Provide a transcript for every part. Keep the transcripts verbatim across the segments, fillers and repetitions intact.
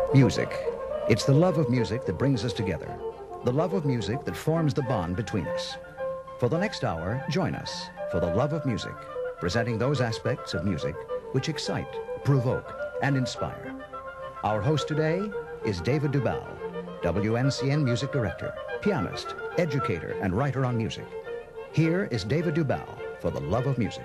Music. It's the love of music that brings us together. The love of music that forms the bond between us. For the next hour, join us for the love of music, presenting those aspects of music which excite, provoke, and inspire. Our host today is David Dubal, W N C N music director, pianist, educator, and writer on music. Here is David Dubal for the love of music.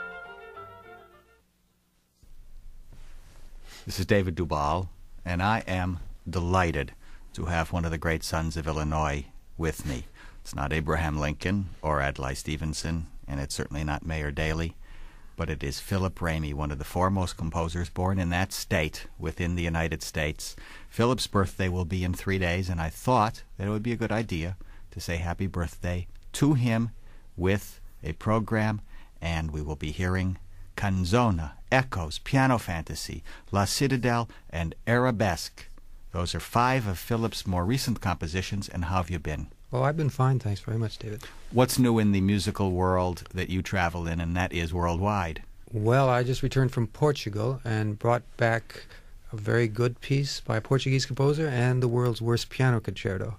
This is David Dubal, and I am delighted to have one of the great sons of Illinois with me. It's not Abraham Lincoln or Adlai Stevenson, and it's certainly not Mayor Daley, but it is Phillip Ramey, one of the foremost composers born in that state within the United States. Philip's birthday will be in three days, and I thought that it would be a good idea to say happy birthday to him with a program, and we will be hearing Canzona, Echoes, Piano Fantasy, La Citadelle, and Arabesque. Those are five of Philip's more recent compositions, and how have you been? Well, I've been fine, thanks very much, David. What's new in the musical world that you travel in, and that is worldwide? Well, I just returned from Portugal and brought back a very good piece by a Portuguese composer and the world's worst piano concerto.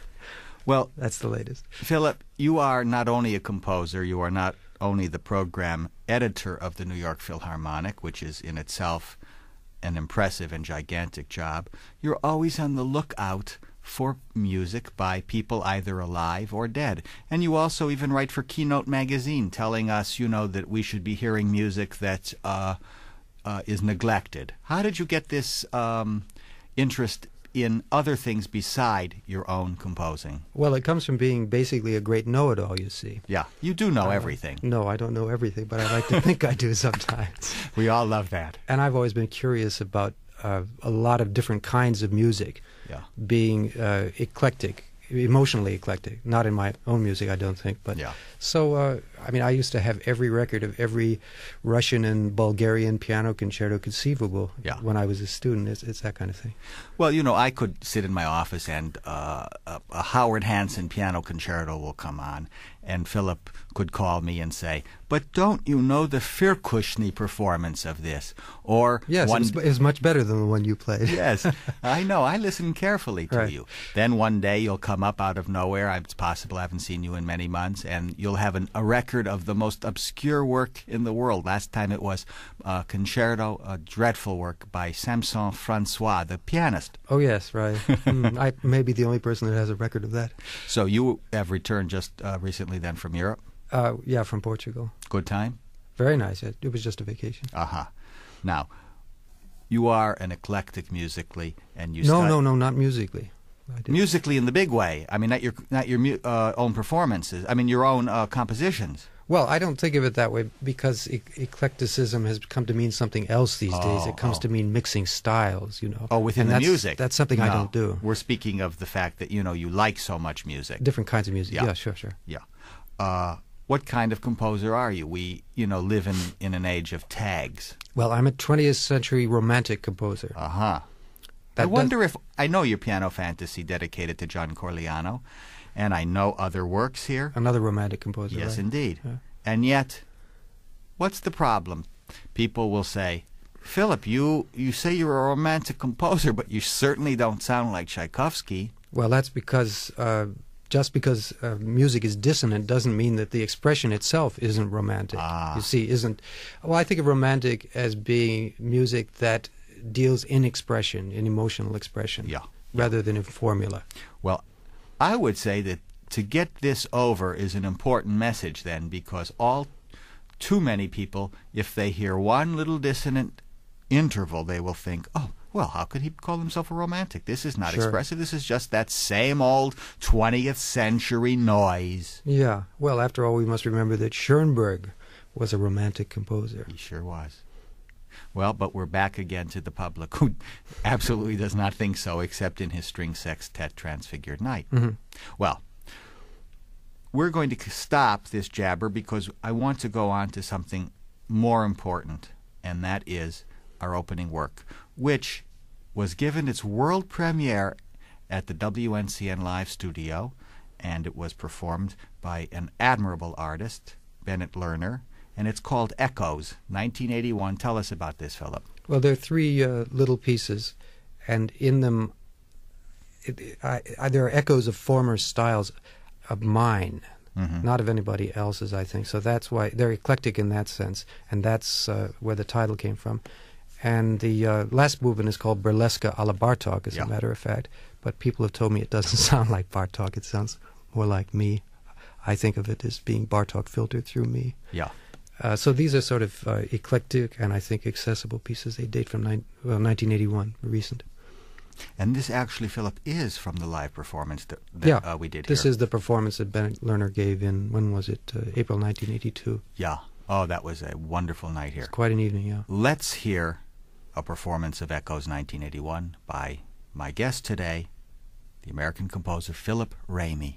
Well, that's the latest. Philip, you are not only a composer, you are not only the program editor of the New York Philharmonic, which is in itself an impressive and gigantic job. You're always on the lookout for music by people either alive or dead. And you also even write for Keynote magazine, telling us, you know, that we should be hearing music that uh, uh, is neglected. How did you get this um, interest in other things beside your own composing? Well, it comes from being basically a great know-it-all, you see. Yeah, you do know uh, everything. No, I don't know everything, but I like to think I do sometimes. We all love that. And I've always been curious about uh, a lot of different kinds of music, yeah. being uh, eclectic, emotionally eclectic. Not in my own music, I don't think. But yeah. So, uh, I mean, I used to have every record of every Russian and Bulgarian piano concerto conceivable yeah. when I was a student. It's, it's that kind of thing. Well, you know, I could sit in my office and uh, a, a Howard Hanson piano concerto will come on, and Philip could call me and say, but don't you know the Firkushny performance of this? Or yes, one... it, was, it was much better than the one you played. Yes, I know. I listen carefully to right. you. Then one day you'll come up out of nowhere. It's possible I haven't seen you in many months, and you'll have an, a record of the most obscure work in the world. Last time it was a concerto, a dreadful work by Samson Francois, the pianist. Oh, yes, right. mm, I may be the only person that has a record of that. So you have returned just uh, recently then from Europe? Uh, yeah, from Portugal. Good time? Very nice. It, it was just a vacation. Uh-huh. Now, you are an eclectic musically, and you No, stud- no, no, not musically. Musically in the big way. I mean, not your not your mu- uh, own performances. I mean, your own uh, compositions. Well, I don't think of it that way because e- eclecticism has come to mean something else these oh, days. It comes oh. to mean mixing styles, you know. Oh, within and the that's, music. That's something no, I don't do. We're speaking of the fact that, you know, you like so much music. Different kinds of music. Yeah, yeah sure, sure. Yeah. Uh, what kind of composer are you? We, you know, live in, in an age of tags. Well, I'm a twentieth century romantic composer. Uh-huh. That I wonder if, I know your Piano Fantasy dedicated to John Corigliano, and I know other works here. Another romantic composer, Yes, right? indeed. Yeah. And yet, what's the problem? People will say, Philip, you, you say you're a romantic composer, but you certainly don't sound like Tchaikovsky. Well, that's because uh, just because uh, music is dissonant doesn't mean that the expression itself isn't romantic. Ah. You see, isn't... Well, I think of romantic as being music that deals in expression, in emotional expression, yeah. rather than in formula. Well, I would say that to get this over is an important message then, because all too many people, if they hear one little dissonant interval, they will think, oh, well, how could he call himself a romantic? This is not Sure. expressive. This is just that same old twentieth century noise. Yeah. Well, after all, we must remember that Schoenberg was a romantic composer. He sure was. Well, but we're back again to the public, who absolutely does not think so, except in his string sextet Transfigured Night. Mm-hmm. Well, we're going to stop this jabber because I want to go on to something more important, and that is our opening work, which was given its world premiere at the W N C N Live studio, and it was performed by an admirable artist, Bennett Lerner, and it's called Echoes, nineteen eighty-one. Tell us about this, Philip. Well, there are three uh, little pieces, and in them, it, I, I, there are echoes of former styles of mine, mm-hmm. not of anybody else's, I think. So that's why they're eclectic in that sense, and that's uh, where the title came from. And the uh, last movement is called Burlesca a la Bartok, as yeah. a matter of fact. But people have told me it doesn't sound like Bartok. It sounds more like me. I think of it as being Bartok filtered through me. Yeah. Uh, so these are sort of uh, eclectic and I think accessible pieces. They date from ni- well, nineteen eighty-one, recent. And this actually, Philip, is from the live performance that, that yeah, uh, we did this here. is the performance that Bennett Lerner gave in, when was it, uh, April nineteen eighty-two. Yeah. Oh, that was a wonderful night here. It's quite an evening, yeah. Let's hear a performance of Echoes nineteen eighty-one by my guest today, the American composer Phillip Ramey.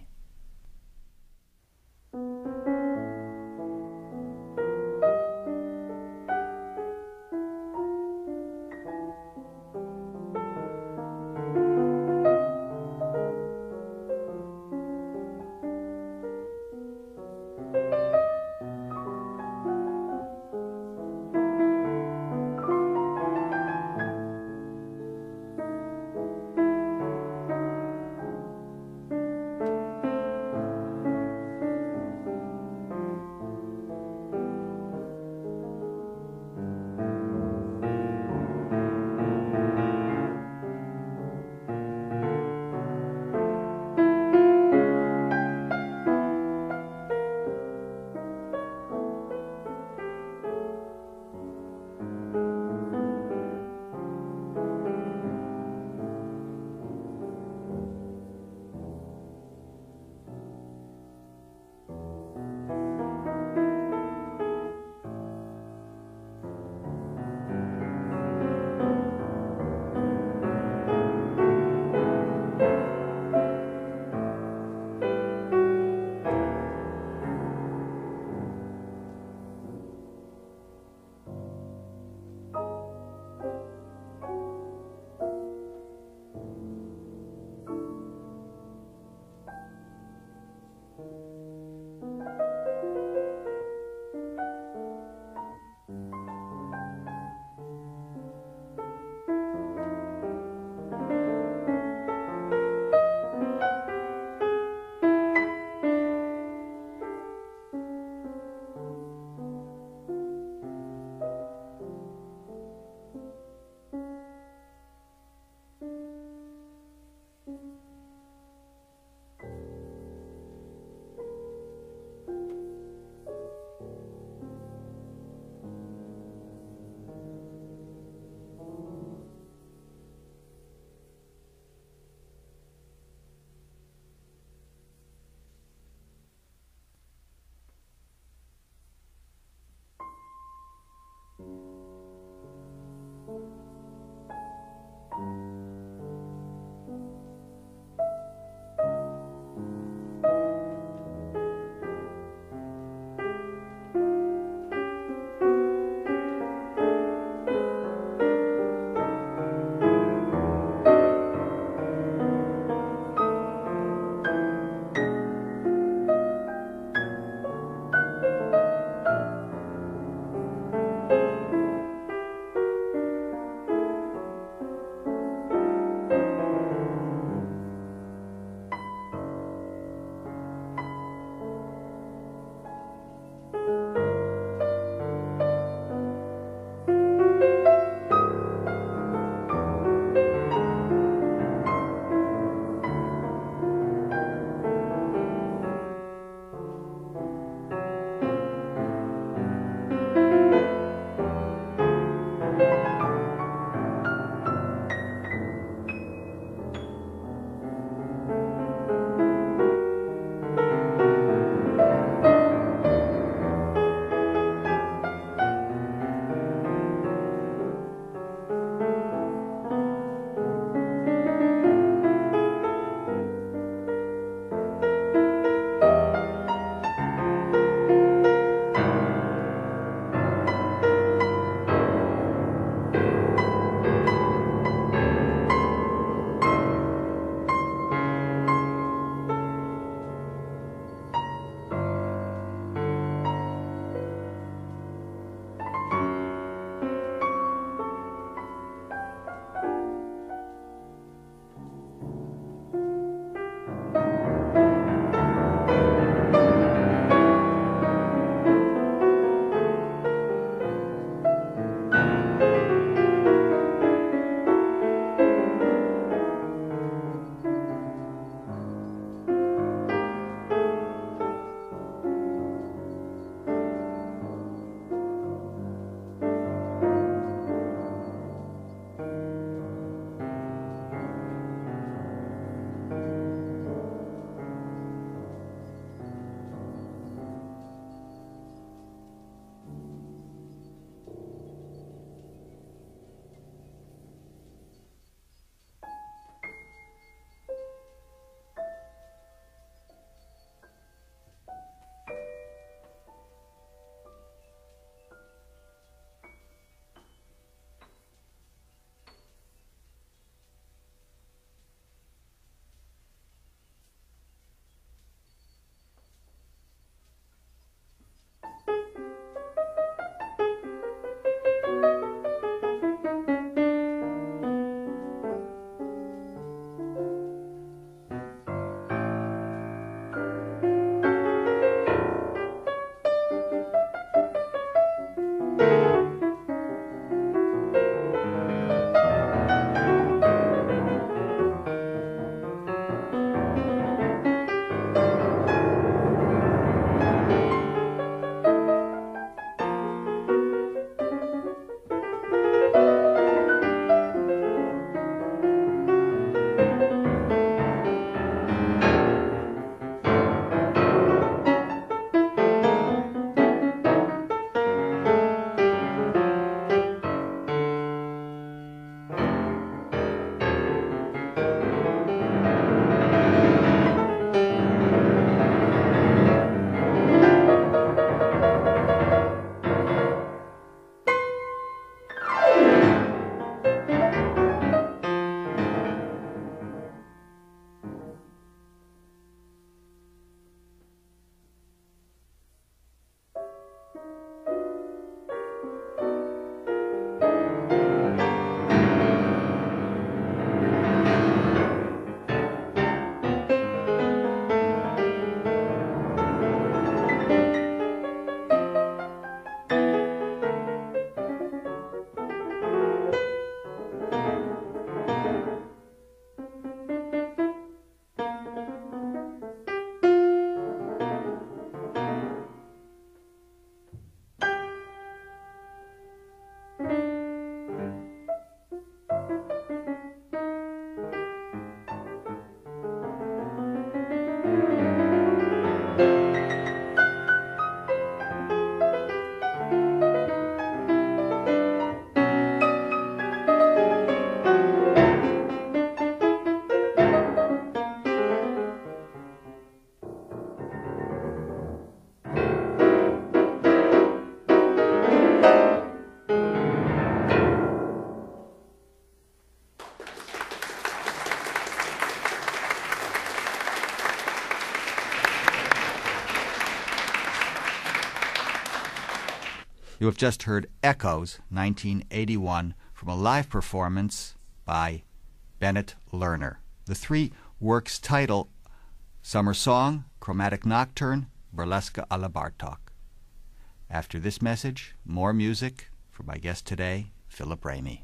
You have just heard Echoes, nineteen eighty-one, from a live performance by Bennett Lerner. The three works title: Summer Song, Chromatic Nocturne, Burlesque a la Bartok. After this message, more music for my guest today, Phillip Ramey.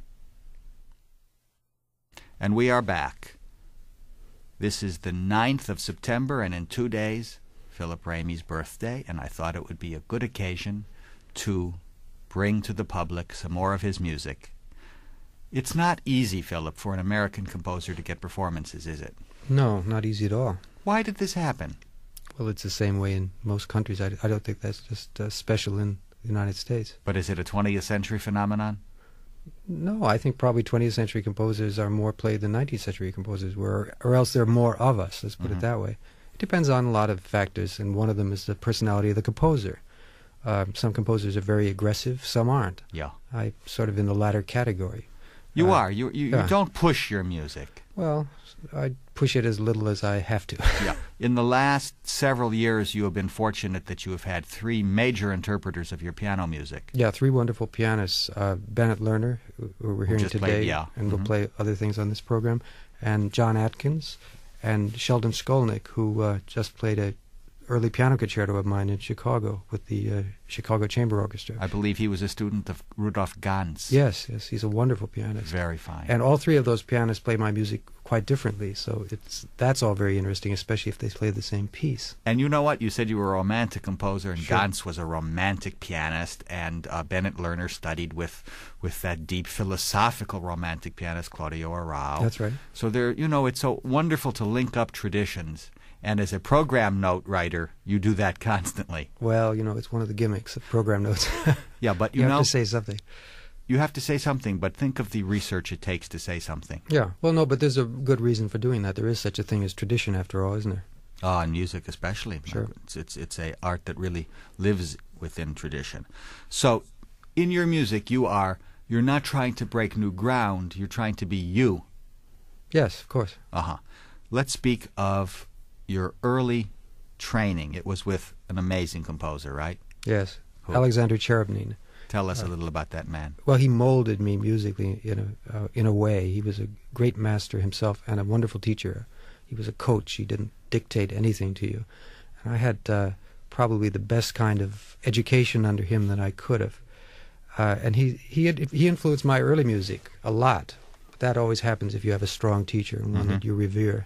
And we are back. This is the ninth of September, and in two days, Phillip Ramey's birthday, and I thought it would be a good occasion to bring to the public some more of his music. It's not easy, Phillip, for an American composer to get performances, is it? No, not easy at all. Why did this happen? Well, it's the same way in most countries. I, I don't think that's just uh, special in the United States. But is it a twentieth century phenomenon? No, I think probably twentieth century composers are more played than nineteenth century composers were, or else there are more of us, let's put mm-hmm. it that way. It depends on a lot of factors, and one of them is the personality of the composer. Uh, some composers are very aggressive, some aren't. Yeah. I'm sort of in the latter category. You uh, are. You, you, yeah. you don't push your music. Well, I push it as little as I have to. Yeah. In the last several years, you have been fortunate that you have had three major interpreters of your piano music. Yeah, three wonderful pianists. Uh, Bennett Lerner, who, who we're hearing today, played, yeah. and mm-hmm. will play other things on this program, and John Atkins, and Sheldon Skolnick, who uh, just played a early piano concerto of mine in Chicago with the uh, Chicago Chamber Orchestra. I believe he was a student of Rudolf Ganz. Yes, yes, he's a wonderful pianist. Very fine. And all three of those pianists play my music quite differently, so it's that's all very interesting, especially if they play the same piece. And you know what? You said you were a romantic composer, and Sure. Ganz was a romantic pianist, and uh, Bennett Lerner studied with with that deep philosophical romantic pianist, Claudio Arrau. That's right. So there, you know, it's so wonderful to link up traditions. And as a program note writer, you do that constantly. Well, you know, it's one of the gimmicks of program notes. Yeah, but you, you know, have to say something. You have to say something, but think of the research it takes to say something. Yeah, well, no, but there's a good reason for doing that. There is such a thing as tradition, after all, isn't there? Ah, and music especially. Sure. It's, it's, it's a art that really lives within tradition. So, in your music, you are, you're not trying to break new ground, you're trying to be you. Yes, of course. Uh-huh. Let's speak of your early training. It was with an amazing composer, right? Yes, Who? Alexander Cherubinin. Tell us Uh, a little about that man. Well, he molded me musically in a uh, in a way. He was a great master himself and a wonderful teacher. He was a coach. He didn't dictate anything to you. And I had uh, probably the best kind of education under him that I could have. Uh, and he he had, he influenced my early music a lot. That always happens if you have a strong teacher and one Mm-hmm. that you revere.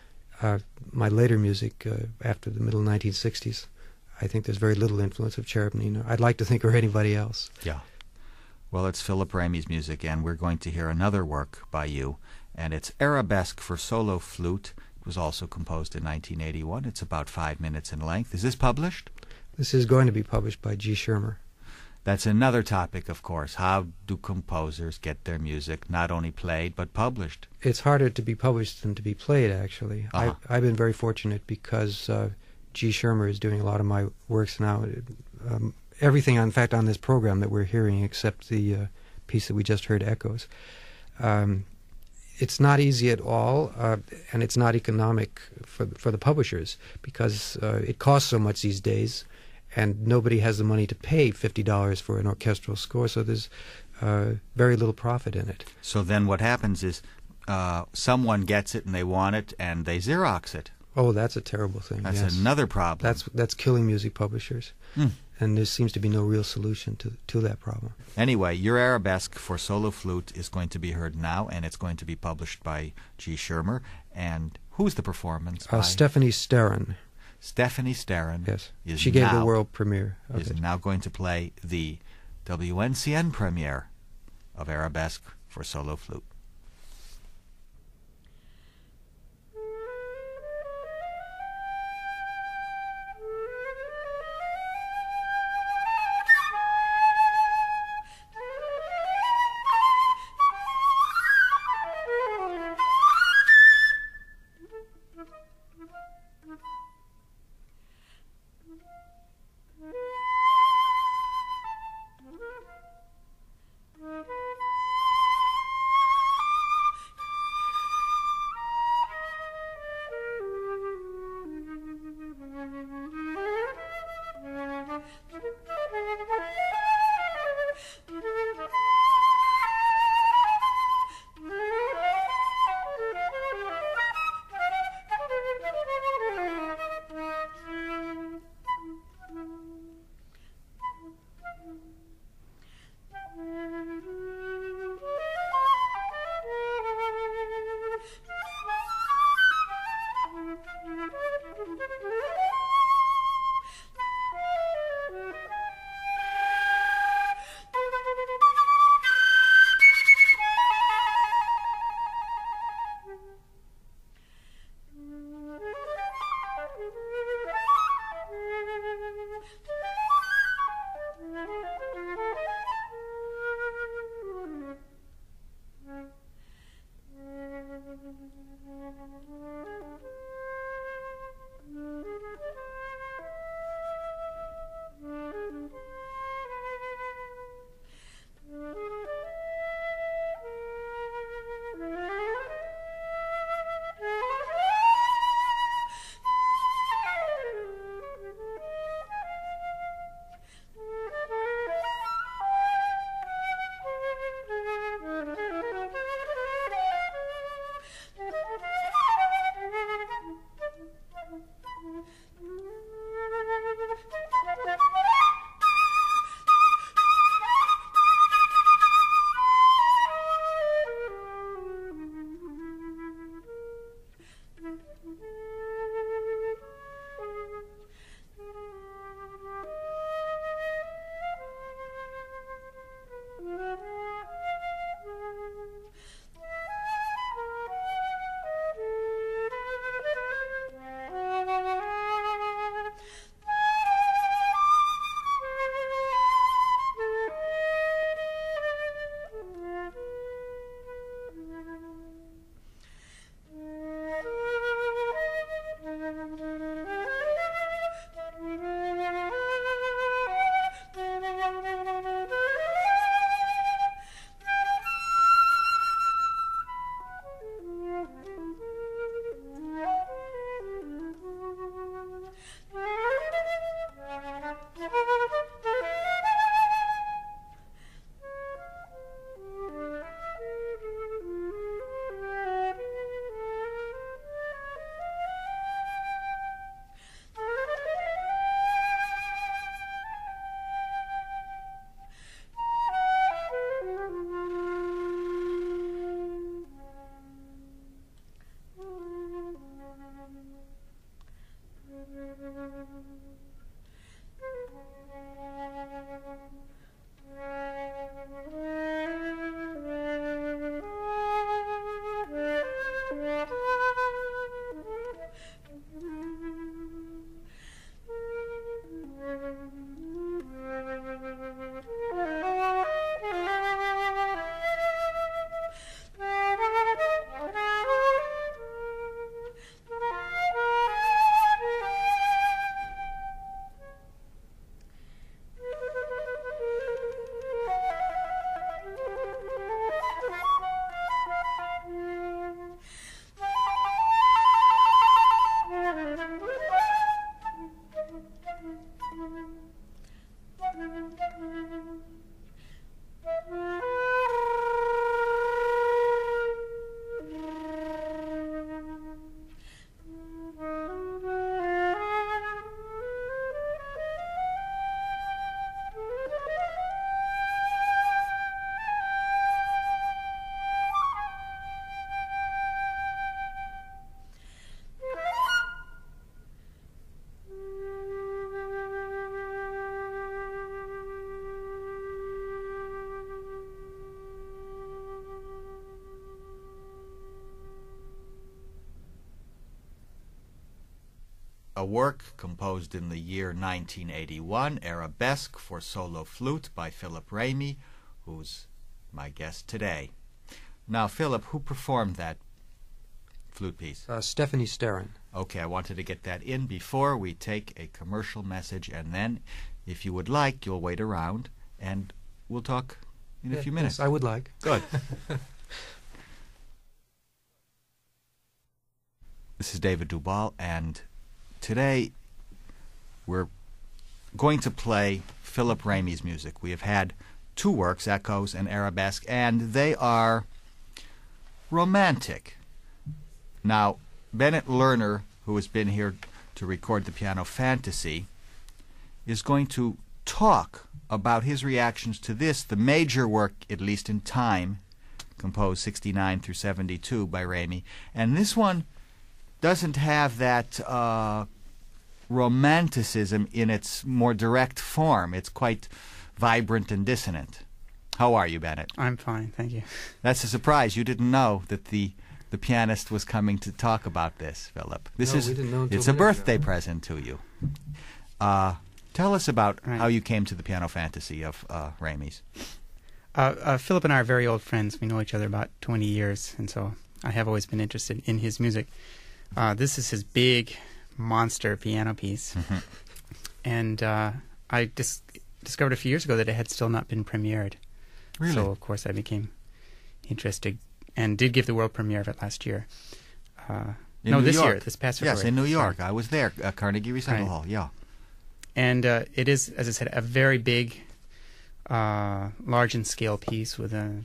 Uh, my later music, uh, after the middle nineteen sixties, I think there's very little influence of Cherubinin. I'd like to think, or anybody else. Yeah. Well, it's Phillip Ramey's music, and we're going to hear another work by you, and it's Arabesque for solo flute. It was also composed in nineteen eighty-one. It's about five minutes in length. Is this published? This is going to be published by G. Schirmer. That's another topic, of course. How do composers get their music not only played, but published? It's harder to be published than to be played, actually. Uh-huh. I, I've been very fortunate because uh, G. Schirmer is doing a lot of my works now. Um, everything, in fact, on this program that we're hearing, except the uh, piece that we just heard, Echoes. Um, it's not easy at all, uh, and it's not economic for, for the publishers, because uh, it costs so much these days, and nobody has the money to pay fifty dollars for an orchestral score, so there's uh, very little profit in it. So then what happens is uh, someone gets it and they want it and they Xerox it. Oh, that's a terrible thing. That's yes. another problem. That's that's killing music publishers, Mm. and there seems to be no real solution to to that problem. Anyway, your Arabesque for solo flute is going to be heard now, and it's going to be published by G. Schirmer. And who's the performance Uh, by? Stephanie Sterren. Stephanie Sterren. Yes, is she gave now, the world premiere of is it. now going to play the W N C N premiere of Arabesque for solo flute. a work composed in the year nineteen eighty-one, Arabesque for Solo Flute by Phillip Ramey, who's my guest today. Now, Philip, who performed that flute piece? Uh, Stephanie Sterren. Okay, I wanted to get that in before we take a commercial message, and then, if you would like, you'll wait around, and we'll talk in a Yeah, few minutes. Yes, I would like. Good. This is David Dubal, and today we're going to play Phillip Ramey's music. We have had two works, Echoes and Arabesque, and they are romantic. Now, Bennett Lerner, who has been here to record the piano fantasy, is going to talk about his reactions to this, the major work, at least in time, composed sixty-nine through seventy-two by Ramey. And this one doesn't have that uh, romanticism in its more direct form. It's quite vibrant and dissonant. How are you, Bennett? I'm fine, thank you. That's a surprise. You didn't know that the the pianist was coming to talk about this, Philip. This No, is we didn't know until it's a later. birthday present to you. Uh, tell us about Right. how you came to the piano fantasy of uh, Ramey's. Uh, uh, Philip and I are very old friends. We know each other about twenty years, and so I have always been interested in his music. Uh, this is his big monster piano piece, and uh, I dis- discovered a few years ago that it had still not been premiered. Really? So, of course, I became interested and did give the world premiere of it last year. Uh, In no, New this York. year, this past February. Yes, in New Sorry. York. I was there, uh, Carnegie Recital Right. Hall. Yeah. And uh, it is, as I said, a very big, uh, large-in-scale piece with a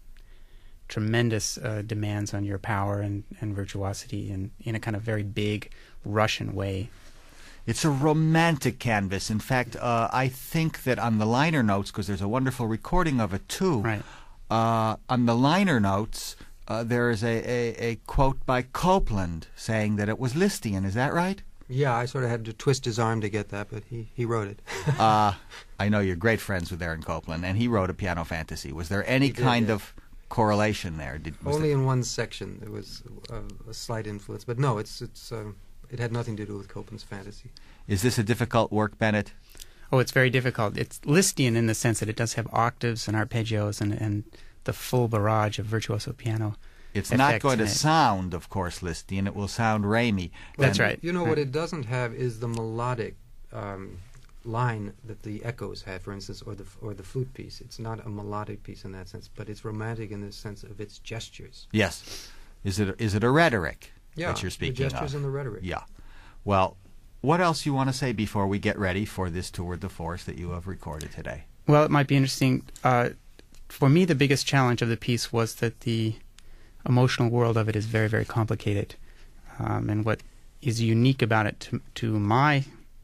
tremendous uh, demands on your power and, and virtuosity, and in a kind of very big Russian way. It's a romantic canvas. In fact, uh, I think that on the liner notes, because there's a wonderful recording of it too, Right. uh, on the liner notes, uh, there is a, a, a quote by Copland saying that it was Lisztian. Is that right? Yeah, I sort of had to twist his arm to get that, but he, he wrote it. uh, I know you're great friends with Aaron Copland, and he wrote a piano fantasy. Was there any He did, kind yeah. of correlation there? Did, was Only there- in one section there was a, a slight influence, but no, it's it's um, it had nothing to do with Copland's fantasy. Is this a difficult work, Bennett? Oh, it's very difficult. It's Lisztian in the sense that it does have octaves and arpeggios and, and the full barrage of virtuoso piano. It's not effects going to in it. sound, of course, Lisztian. It will sound Ramey. That's And- right. You know right. what it doesn't have is the melodic um, line that the echoes have, for instance, or the f- or the flute piece. It's not a melodic piece in that sense, but it's romantic in the sense of its gestures. Yes. Is it is it a rhetoric Yeah, that you're speaking the gestures of? and the rhetoric. Yeah. Well, what else you want to say before we get ready for this tour de force that you have recorded today? Well, it might be interesting. Uh, for me, the biggest challenge of the piece was that the emotional world of it is very, very complicated. Um, and what is unique about it to, to my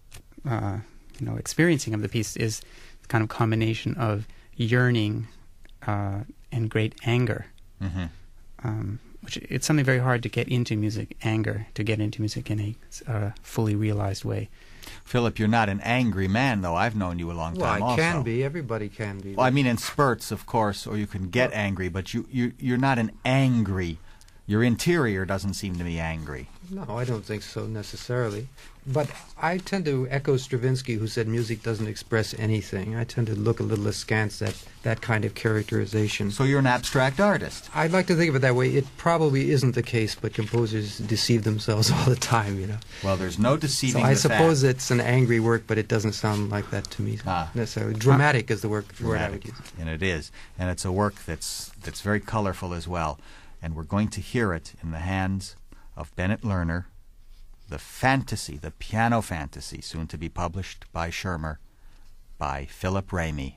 uh, you know, experiencing of the piece is the kind of combination of yearning uh, and great anger. Mm-hmm. Um, which it's something very hard to get into music, anger, to get into music in a uh, fully realized way. Philip, you're not an angry man, though. I've known you a long Well, time I also. can be. Everybody can be. Well, I mean in spurts, of course, or you can get Well- angry, but you, you, you're not an angry. Your interior doesn't seem to be angry. No, I don't think so necessarily. But I tend to echo Stravinsky, who said music doesn't express anything. I tend to look a little askance at that kind of characterization. So you're an abstract artist. I'd like to think of it that way. It probably isn't the case, but composers deceive themselves all the time, you know. Well, there's no deceiving So I the suppose fact. it's an angry work, but it doesn't sound like that to me Ah. necessarily. Dramatic is the word, word I would Dramatic, use. and it is, and it's a work that's that's very colorful as well, and we're going to hear it in the hands of Bennett Lerner, the fantasy, the piano fantasy, soon to be published by Schirmer, by Phillip Ramey.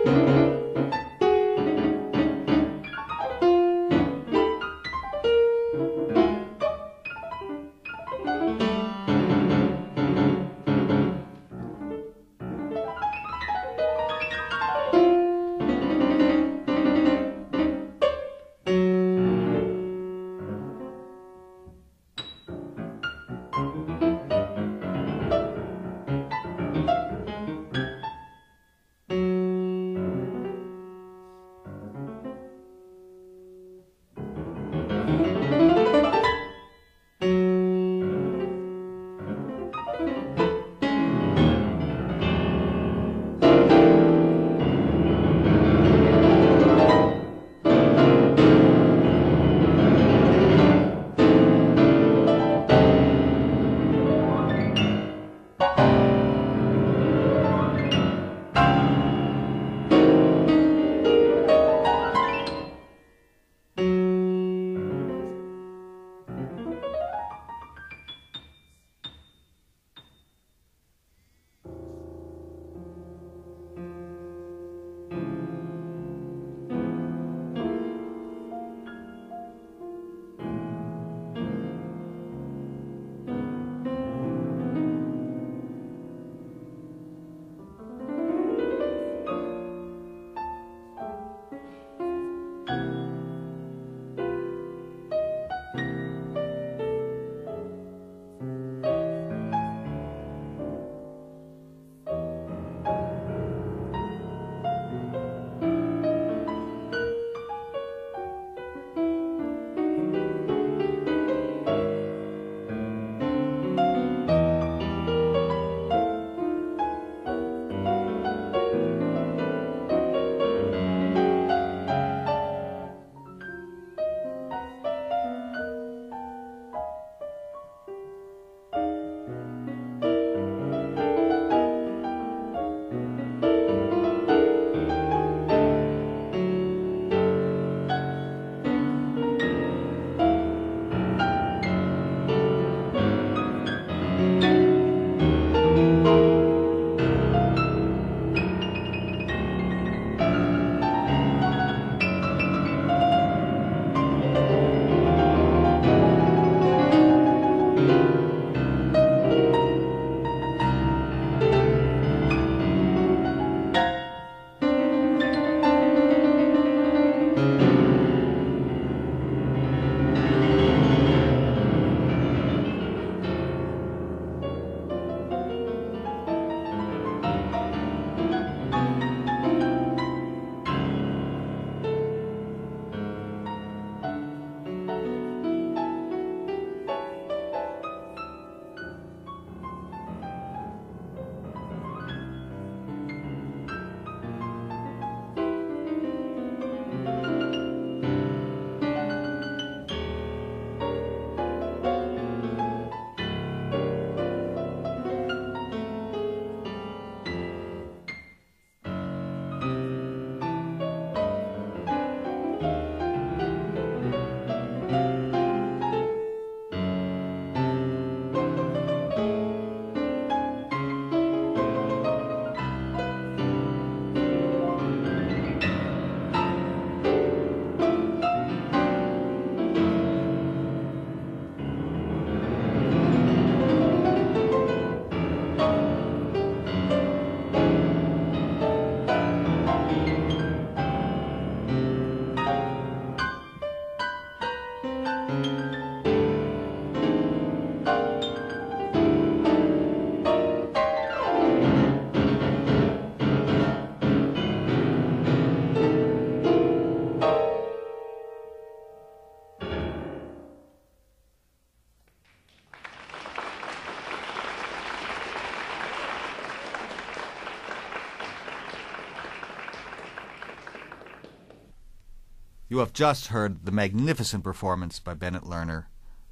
You have just heard the magnificent performance by Bennett Lerner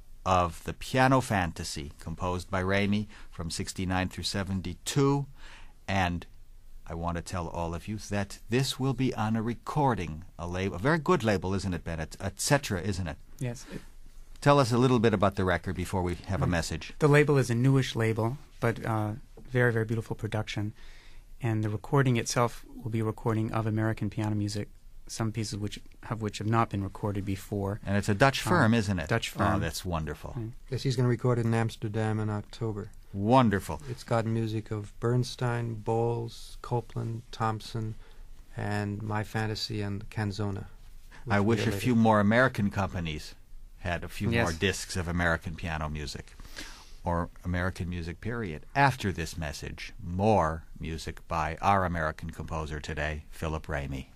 of the Piano Fantasy, composed by Ramey from sixty-nine through seventy-two. And I want to tell all of you that this will be on a recording, a label, a very good label, isn't it, Bennett? et cetera, isn't it? Yes. Tell us a little bit about the record before we have right. a message. The label is a newish label, but uh, very, very beautiful production. and the recording itself will be a recording of American piano music, some pieces which of which have not been recorded before. And it's a Dutch firm, Um, isn't it? Dutch firm. Oh, that's wonderful. Right. Yes, he's going to record it in Amsterdam in October. Wonderful. It's got music of Bernstein, Bowles, Copland, Thompson, and My Fantasy and Canzona. I wish a few more American companies had a few Yes. more discs of American piano music, or American music, period. After this message, more music by our American composer today, Phillip Ramey.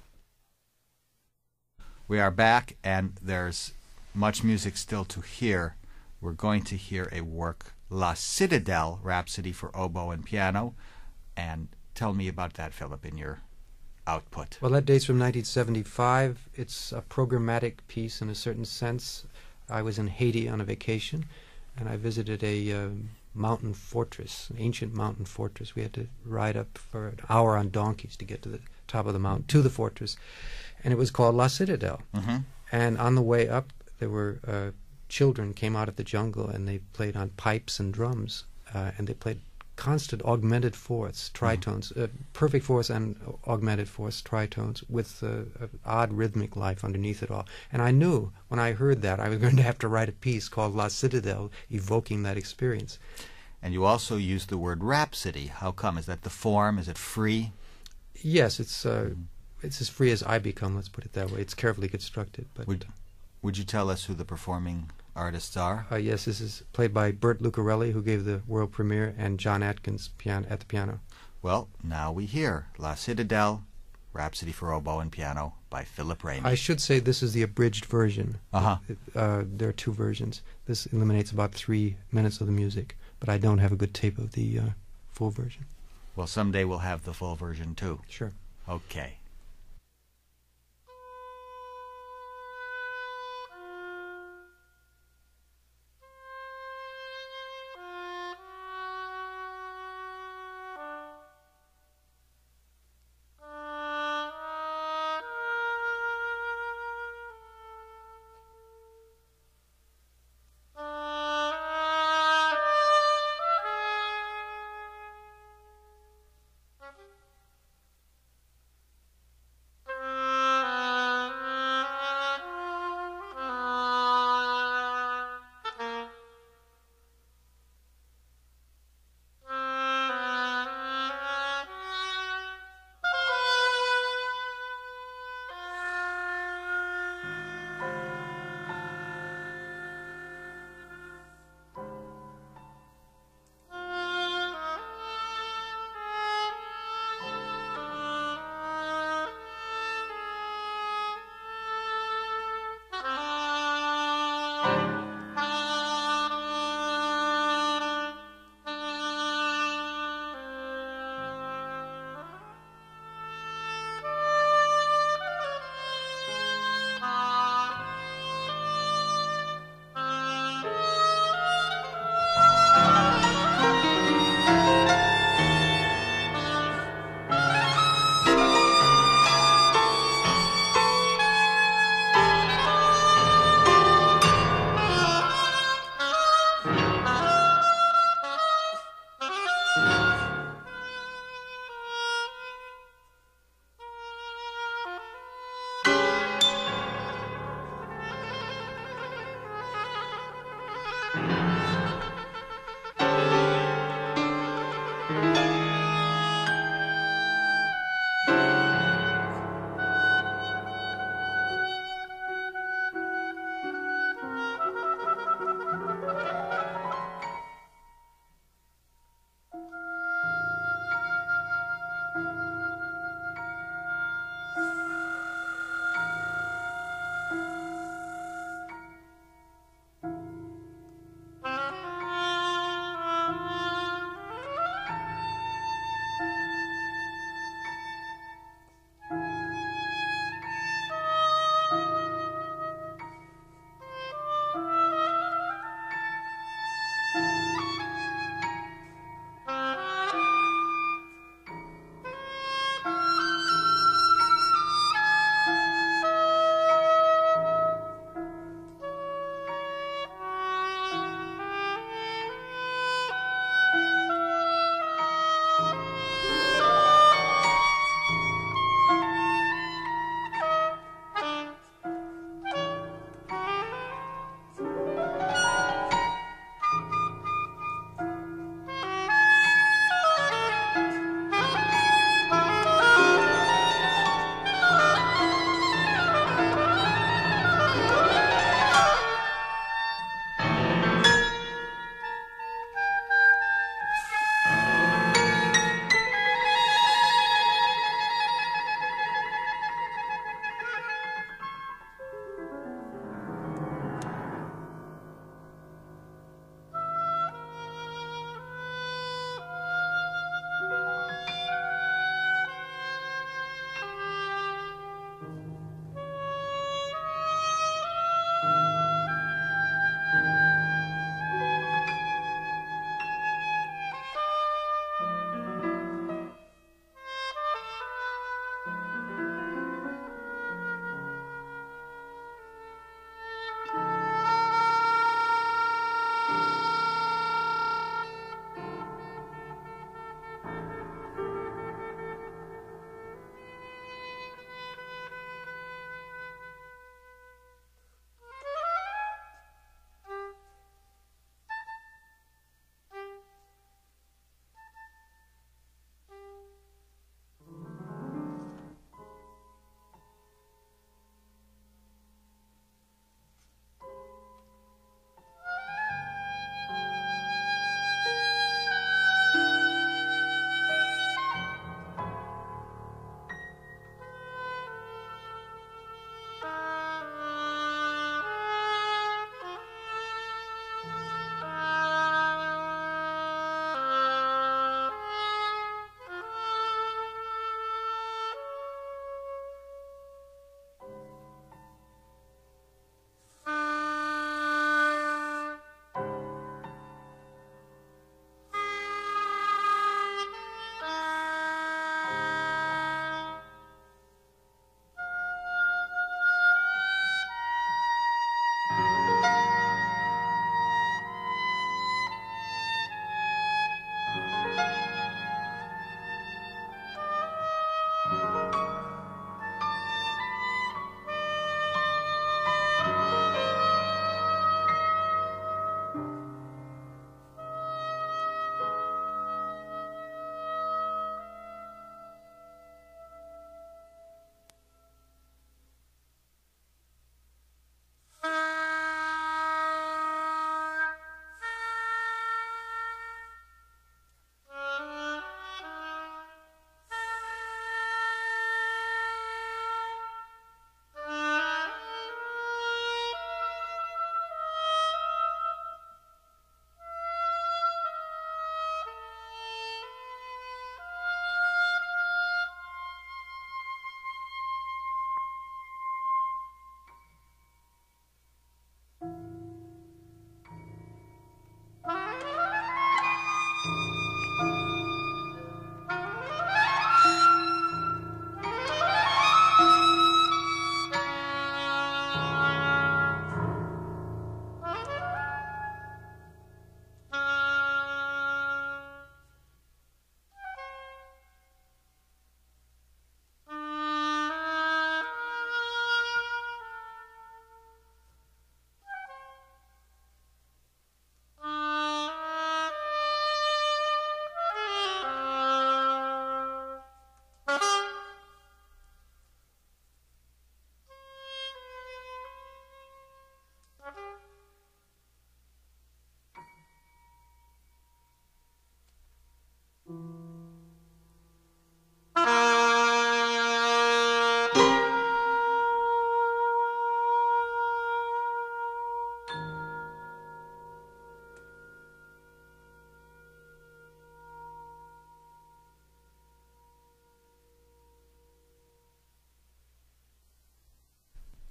We are back, and there's much music still to hear. We're going to hear a work, La Citadelle, Rhapsody for Oboe and Piano. And tell me about that, Philip, in your output. Well, that dates from nineteen seventy-five. It's a programmatic piece in a certain sense. I was in Haiti on a vacation, and I visited a uh, mountain fortress, an ancient mountain fortress. We had to ride up for an hour on donkeys to get to the top of the mountain, to the fortress. And it was called La Citadelle. Mm-hmm. And on the way up, there were uh, children came out of the jungle, and they played on pipes and drums, uh, and they played constant augmented fourths, tritones, uh, perfect fourths and augmented fourths, tritones, with uh, an odd rhythmic life underneath it all. And I knew when I heard that I was going to have to write a piece called La Citadelle, evoking that experience. And you also used the word rhapsody. How come? Is that the form? Is it free? Yes, it's uh, it's as free as I become, let's put it that way. It's carefully constructed. But Would, would you tell us who the performing artists are? uh, yes, this is played by Bert Lucarelli, who gave the world premiere, and John Atkins pian- at the piano. Well, now we hear La Citadelle, Rhapsody for Oboe and Piano by Phillip Ramey. I should say this is the abridged version. Uh-huh. It- uh, there are two versions. This eliminates about three minutes of the music, but I don't have a good tape of the uh, full version. Well, someday we'll have the full version, too. Sure. Okay.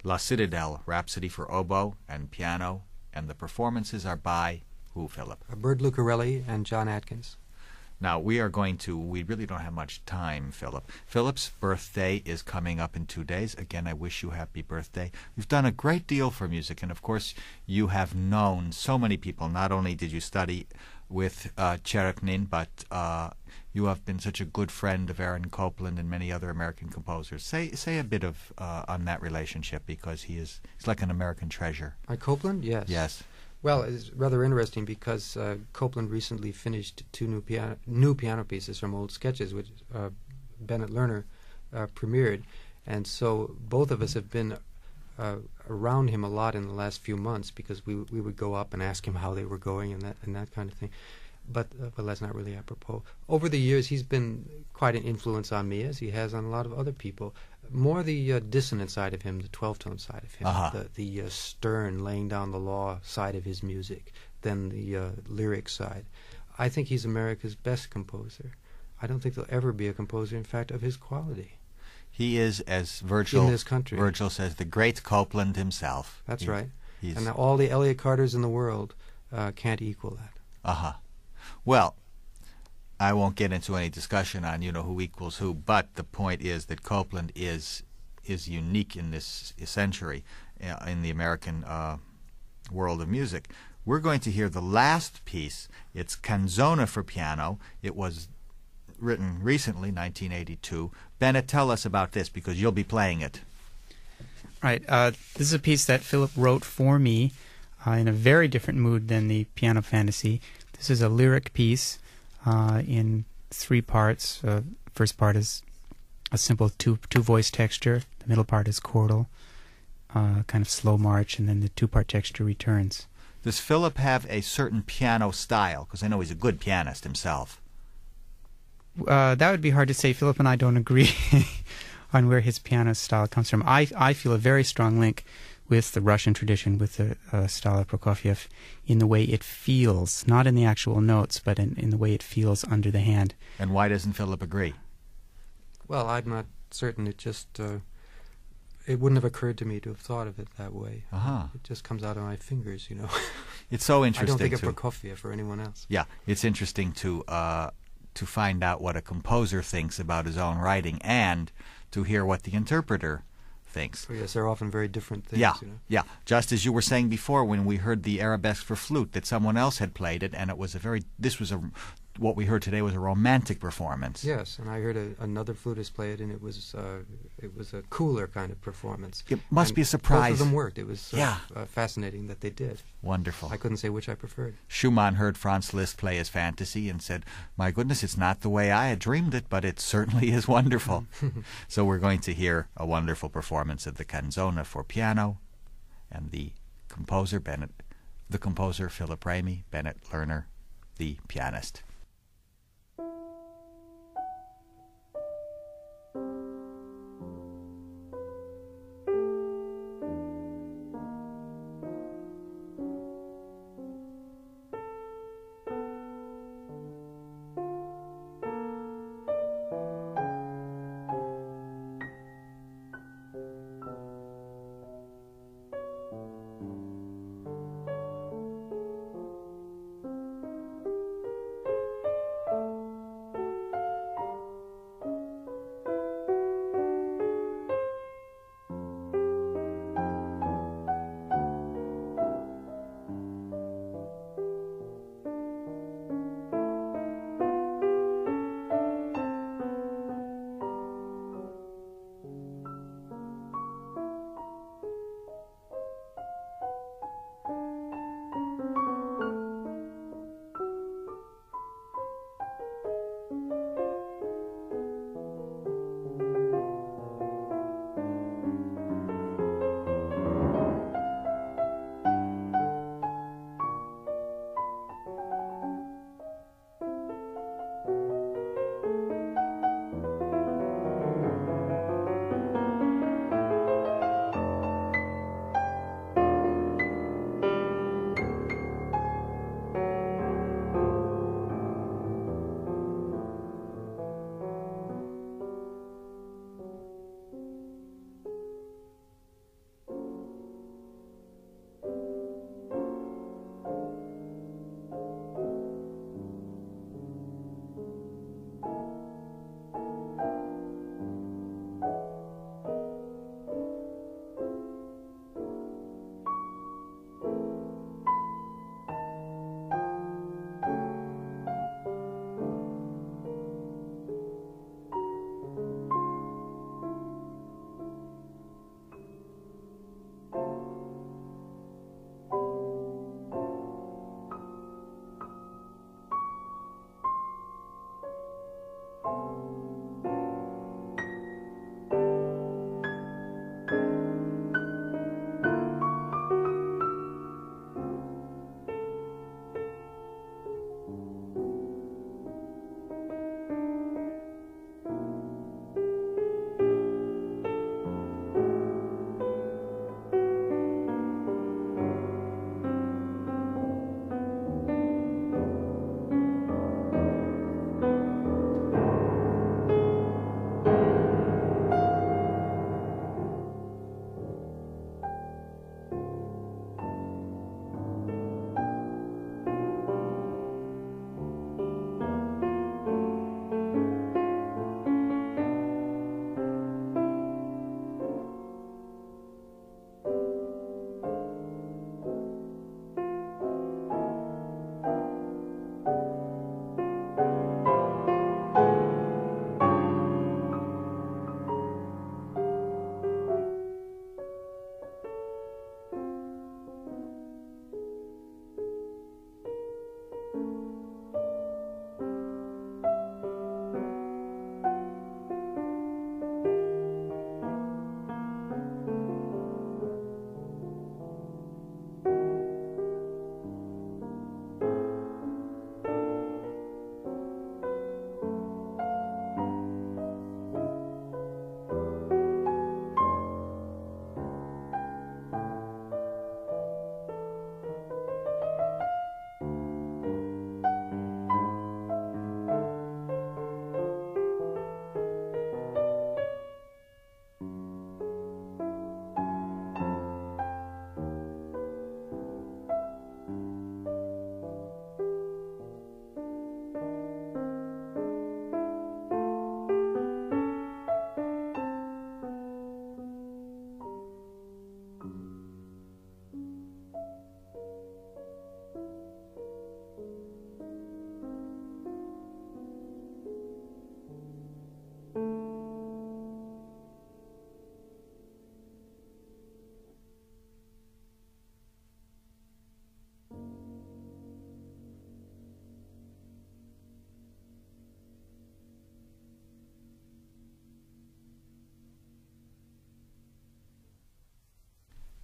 La Citadelle, Rhapsody for Oboe and Piano, and the performances are by who, Philip? Bert Lucarelli and John Atkins. Now, we are going to, we really don't have much time, Philip. Philip's birthday is coming up in two days. Again, I wish you happy birthday. You've done a great deal for music, and of course, you have known so many people. Not only did you study with uh, Cheroknin, but uh, you have been such a good friend of Aaron Copland and many other American composers. Say say a bit of uh, on that relationship, because he is he's like an American treasure. Uh, Copland? Yes. Yes. Well, it's rather interesting because uh, Copland recently finished two new piano new piano pieces from old sketches, which uh, Bennett Lerner uh, premiered, and so both of us have been uh, around him a lot in the last few months because we we would go up and ask him how they were going and that and that kind of thing. But uh, well, that's not really apropos. Over the years, he's been quite an influence on me, as he has on a lot of other people. More the uh, dissonant side of him, the twelve-tone side of him, uh-huh. the, the uh, stern, laying down the law side of his music, than the uh, lyric side. I think he's America's best composer. I don't think there'll ever be a composer, in fact, of his quality. He is, as Virgil, in this country. Virgil says, the great Copland himself. That's he, right. He's and all the Elliott Carters in the world uh, can't equal that. Uh-huh. Well, I won't get into any discussion on, you know, who equals who, but the point is that Copland is is unique in this century uh, in the American uh, world of music. We're going to hear the last piece. It's Canzona for piano. It was written recently, nineteen eighty-two. Bennett, tell us about this, because you'll be playing it. Right. Uh, this is a piece that Philip wrote for me uh, in a very different mood than the Piano Fantasy. This is a lyric piece uh, in three parts. Uh, first part is a simple two two voice texture. The middle part is chordal, uh, kind of slow march, and then the two part texture returns. Does Philip have a certain piano style? Because I know he's a good pianist himself. Uh, that would be hard to say. Philip and I don't agree on where his piano style comes from. I I feel a very strong link with the Russian tradition, with the uh, style of Prokofiev, in the way it feels, not in the actual notes, but in, in the way it feels under the hand. And why doesn't Philip agree? Well, I'm not certain. It just, uh, it wouldn't have occurred to me to have thought of it that way. Uh-huh. It just comes out of my fingers, you know. It's so interesting. I don't think to, of Prokofiev or anyone else. Yeah, it's interesting to uh, to find out what a composer thinks about his own writing, and to hear what the interpreter thinks. Oh, yes, they're often very different things. Yeah, you know? yeah. Just as you were saying before, when we heard the Arabesque for flute, that someone else had played it, and it was a very. This was a. What we heard today was a romantic performance. Yes, and I heard a, another flutist play it, and it was uh, it was a cooler kind of performance. It must and be a surprise. Both of them worked. It was uh, yeah. uh, fascinating that they did. Wonderful. I couldn't say which I preferred. Schumann heard Franz Liszt play his Fantasy and said, "My goodness, it's not the way I had dreamed it, but it certainly is wonderful." So we're going to hear a wonderful performance of the Canzona for piano, and the composer Bennett, the composer Phillip Ramey, Bennett Lerner, the pianist.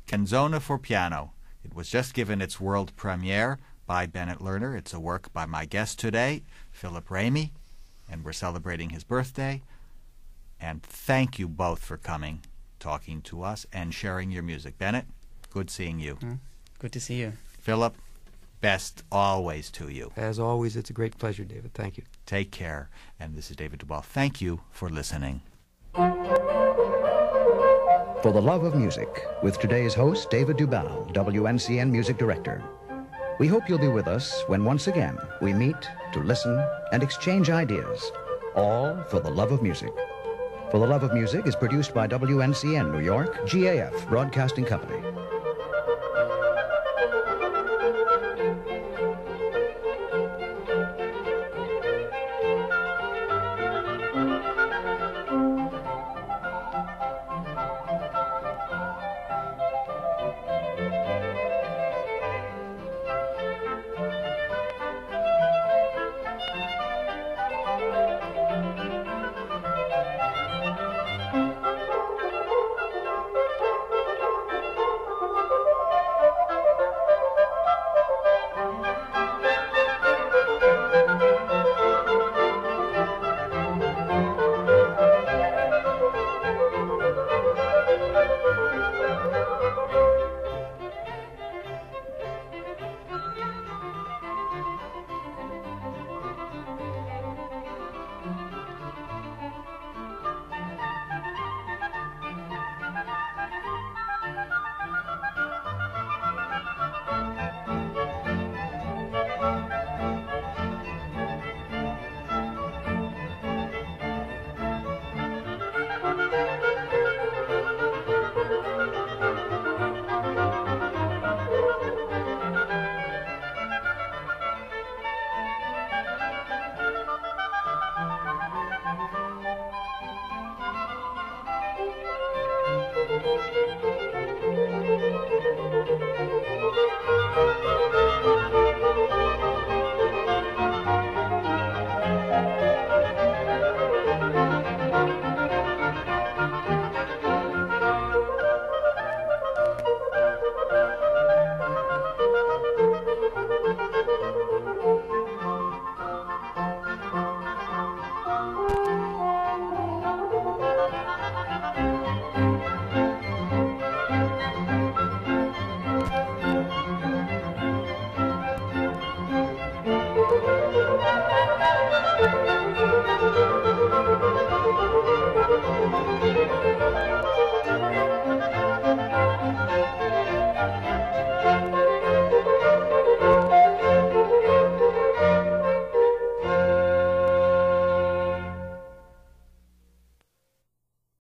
Canzone for Piano. It was just given its world premiere by Bennett Lerner. It's a work by my guest today, Phillip Ramey, and we're celebrating his birthday. And thank you both for coming, talking to us, and sharing your music. Bennett, good seeing you. Mm, good to see you. Phillip, best always to you. As always, it's a great pleasure, David. Thank you. Take care. And this is David Dubal. Thank you for listening. For the Love of Music, with today's host, David Dubal, W N C N Music Director. We hope you'll be with us when once again we meet to listen and exchange ideas, all for the love of music. For the Love of Music is produced by W N C N New York, G A F Broadcasting Company. Thank you.